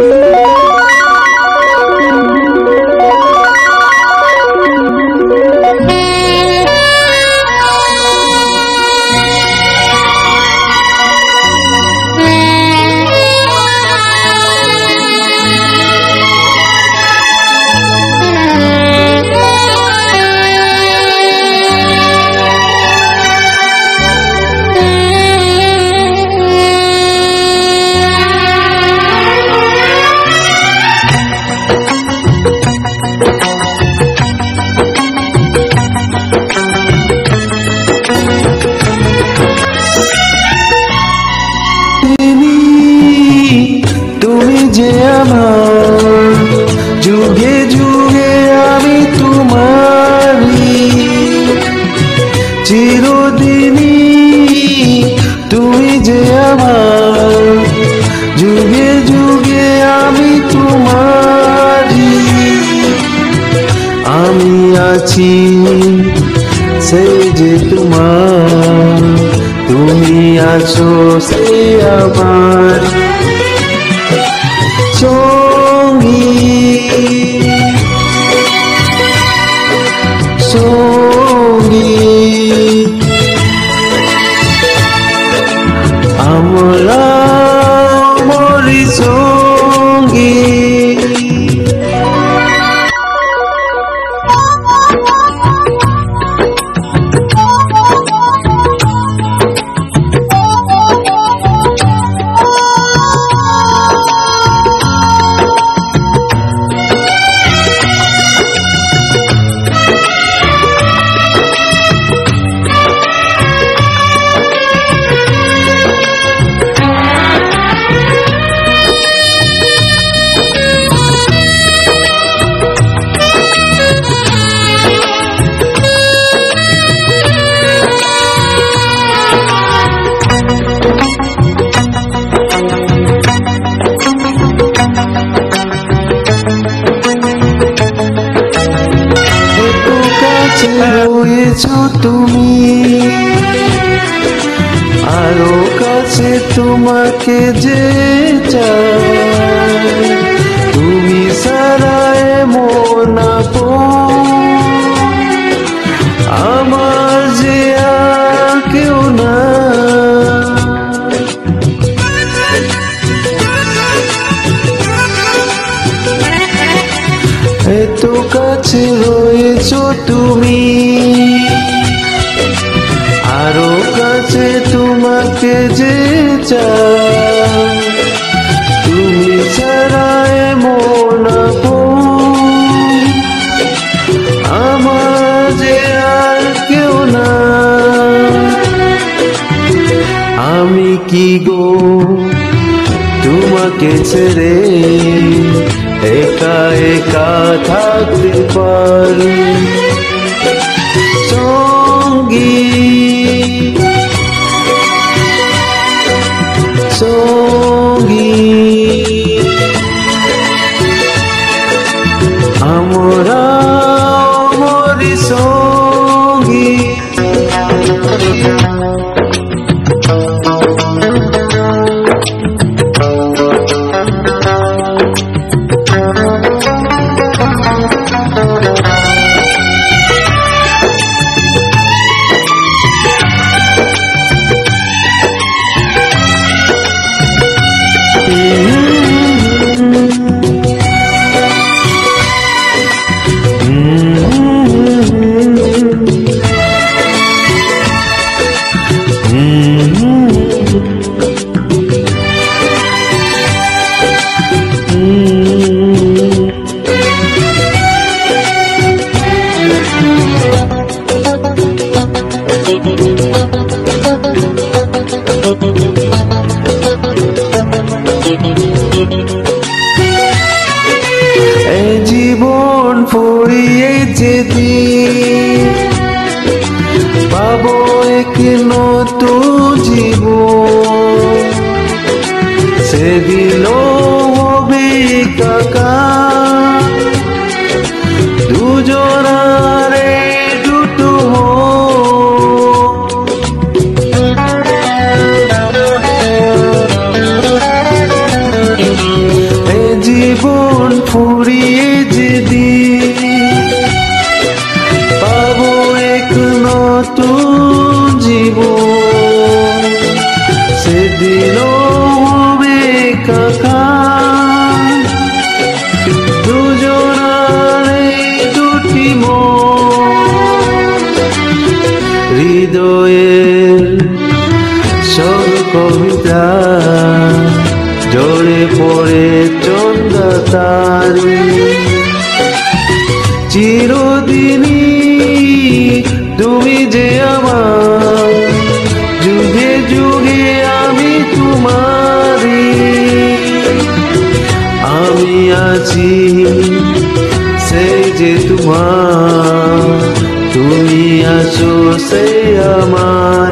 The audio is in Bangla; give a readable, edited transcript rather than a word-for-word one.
যুগে যুগে আমি তোমারি চিরদিনই তুমি যে আমার যুগে যুগে আমি তোমারি আমি আছি সেই যে তোমার তুমি আছো সে আমার সঙ্গী আমরা মরি সঙ্গী রয়েছো তুমি আরো কাছে তোমাকে যে চাই তুমি সারায় মন আমার যে আর কেউ না এত কাছে রয়েছো তুমি আরো কাছে তোমাকে যে চাই তুমি ছাড়ায় মন আমার যে আর কেউ না আমি কি গো তোমাকে ছেড়ে একা একা থাকতে পারি সঙ্গী সঙ্গী আমরা মরি সঙ্গী এই জীবন ফুরিয়ে যেতে পাবো এক নতুন জীবন সেদিন হবে কাকা দুজনারে দুটো জীবন ফুরিয়ে যেদিন পাবো এক নতুন জীবন, সেদিনও হবে একাকার দুজনার এই দুটি মন। হৃদয়ের সব কবিতা জড়ে পড়ে চন্দা তারি, চিরদিনই তুমি যে আমার, যুগে যুগে আমি তোমারি। আমি আছি সেই যে তোমার, তুমি আছো সেই আমার।